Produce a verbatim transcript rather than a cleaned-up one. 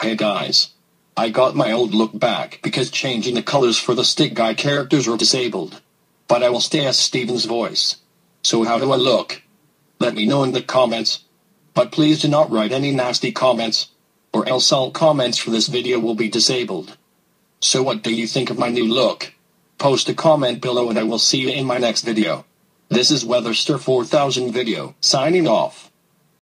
Hey guys. I got my old look back because changing the colors for the Stick Guy characters are disabled. But I will stay as Steven's voice. So how do I look? Let me know in the comments. But please do not write any nasty comments, or else all comments for this video will be disabled. So what do you think of my new look? Post a comment below and I will see you in my next video. This is Weatherster four thousand video, signing off.